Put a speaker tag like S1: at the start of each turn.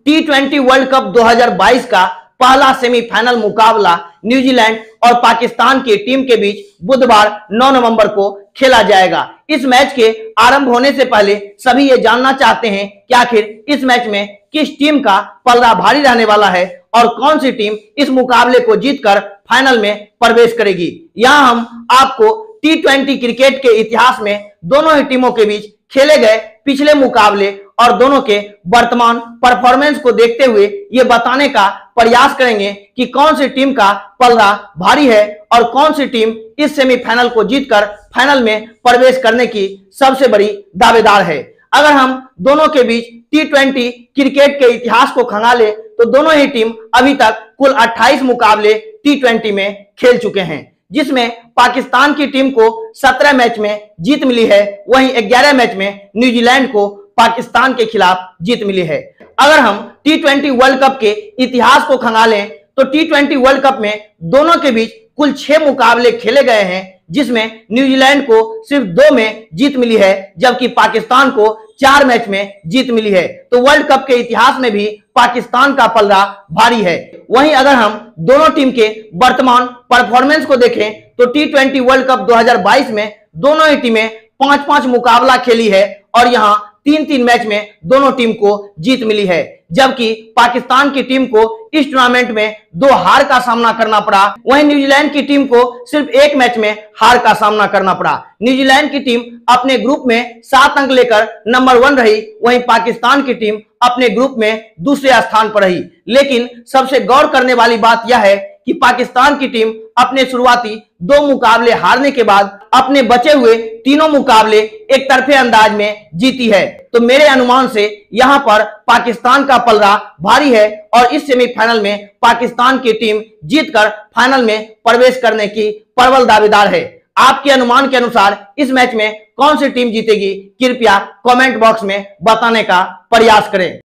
S1: T20 world cup 2022 का पहला semifinal मुकाबला न्यूजीलैंड और पाकिस्तान की टीम के बीच बुधवार 9 नवंबर को खेला जाएगा। इस मैच के आरंभ होने से पहले सभी ये जानना चाहते हैं कि आखिर इस मैच में किस टीम का पलड़ा भारी रहने वाला है और कौन सी टीम इस मुकाबले को जीतकर फाइनल में प्रवेश करेगी। यहां हम आपको T20 क्रिकेट के इतिहास में दोनों ही टीमों के बीच खेले गए पिछले मुकाबले और दोनों के वर्तमान परफॉर्मेंस को देखते हुए ये बताने का प्रयास करेंगे कि कौन सी टीम का पलड़ा भारी है और कौन सी टीम इस सेमीफाइनल को जीतकर फाइनल में प्रवेश करने की सबसे बड़ी दावेदार है। अगर हम दोनों के बीच T20 क्रिकेट के इतिहास को खंगाले तो दोनों ही टीम अभी तक कुल 28 मुकाबले T20 में खेल चुके हैं, जिसमें पाकिस्तान की टीम को 17 मैच में जीत मिली है, वहीं 11 मैच में न्यूजीलैंड को पाकिस्तान के खिलाफ जीत मिली है। अगर हम T20 वर्ल्ड कप के इतिहास को खंगालें तो T20 वर्ल्ड कप में दोनों के बीच कुल 6 मुकाबले खेले गए हैं, जिसमें न्यूजीलैंड को सिर्फ 2 में जीत मिली है जबकि पाकिस्तान को 4 मैच में जीत मिली है। तो वर्ल्ड कप के इतिहास में भी पाकिस्तान का पलड़ा भारी है। वहीं अगर हम दोनों टीम के वर्तमान परफॉर्मेंस को देखें तो T20 वर्ल्ड कप 2022 में दोनों ही टीमें 5-5 मुकाबला खेली है और यहां 3-3 मैच में दोनों टीम को जीत मिली है, जबकि पाकिस्तान की टीम को इस टूर्नामेंट में 2 हार का सामना करना पड़ा। वहीं न्यूजीलैंड की टीम को सिर्फ 1 मैच में हार का सामना करना पड़ा। न्यूजीलैंड की टीम अपने ग्रुप में 7 अंक लेकर नंबर 1 रही, वहीं पाकिस्तान की टीम अपने ग्रुप में दूसरे स्थान पर रही। लेकिन सबसे गौर करने वाली बात यह है कि पाकिस्तान की टीम अपने शुरुआती 2 मुकाबले हारने के बाद अपने बचे हुए तीनों मुकाबले एक तरफे अंदाज में जीती है। तो मेरे अनुमान से यहां पर पाकिस्तान का पलड़ा भारी है और इस सेमीफाइनल में पाकिस्तान की टीम जीतकर फाइनल में प्रवेश करने की प्रबल दावेदार है। आपके अनुमान के अनुसार इस मैच में कौन सी टीम जीतेगी, कृपया कमेंट बॉक्स में बताने का प्रयास करें।